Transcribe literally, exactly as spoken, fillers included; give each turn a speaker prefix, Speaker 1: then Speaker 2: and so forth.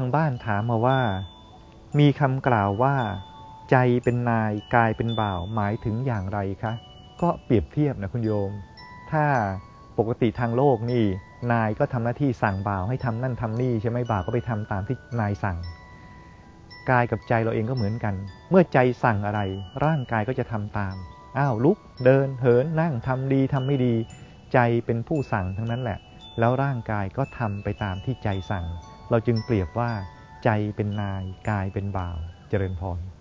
Speaker 1: บ้านถามมาว่ามีคำกล่าวว่าใจเป็นนายกายเป็นบ่าวหมายถึงอย่างไรคะก็เปรียบเทียบนะคุณโยมถ้าปกติทางโลกนี่นายก็ทำหน้าที่สั่งบ่าวให้ทำนั่นทำนี่ใช่ไหมบ่าวก็ไปทำตามที่นายสั่งกายกับใจเราเองก็เหมือนกันเมื่อใจสั่งอะไรร่างกายก็จะทำตามอ้าวลุกเดินเหินนั่งทำดีทำไม่ดีใจเป็นผู้สั่งทั้งนั้นแหละแล้วร่างกายก็ทำไปตามที่ใจสั่งเราจึงเปรียบว่าใจเป็นนายกายเป็นบ่าวเจริญพร